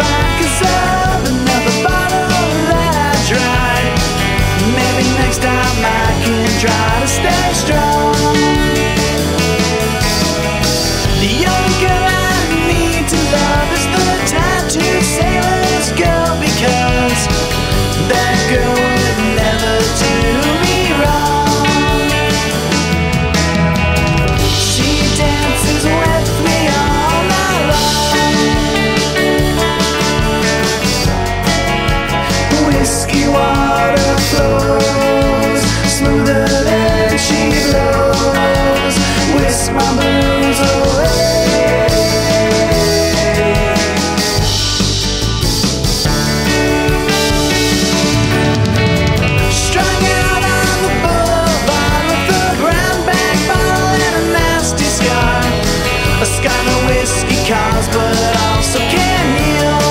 vodka up another bottle that I tried. Maybe next time I can try to stay strong. The only girl I need to love is the tattooed sailor's girl, because that girl would never do me wrong. She dances with me all night long. Whiskey water flows smoother than she blows. Whisk my blues away. Strung out on the boulevard with a brown bag bottle and a nasty scar. A scar no whiskey cause, but also can heal.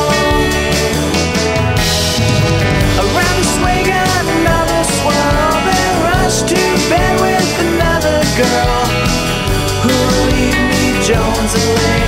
Around the swing, another swirl, then rush to bed with another girl who'll leave me Jones and Lane.